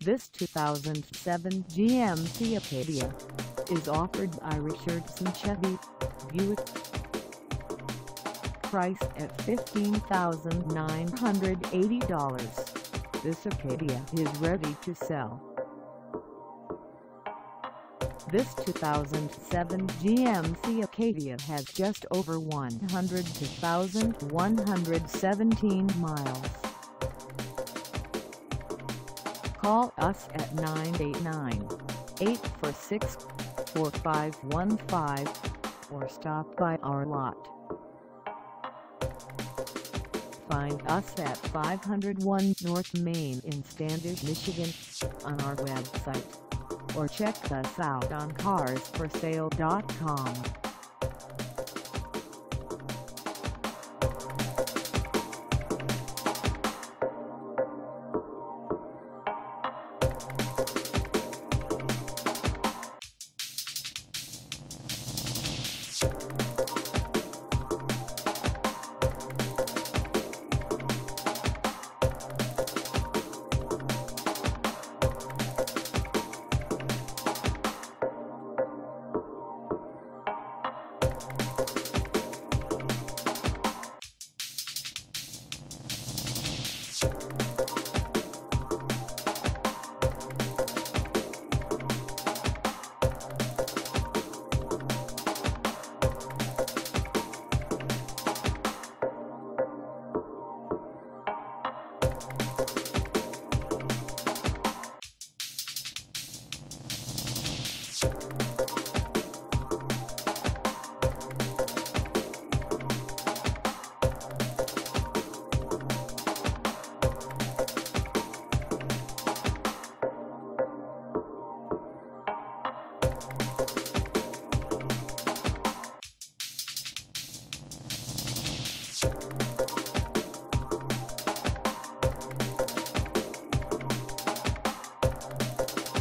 This 2007 GMC Acadia is offered by Richardson Chevy, Buick. Price at $15,980. This Acadia is ready to sell. This 2007 GMC Acadia has just over 102,117 miles. Call us at 989-846-4515 or stop by our lot. Find us at 501 North Main in Standish, Michigan on our website, or check us out on carsforsale.com.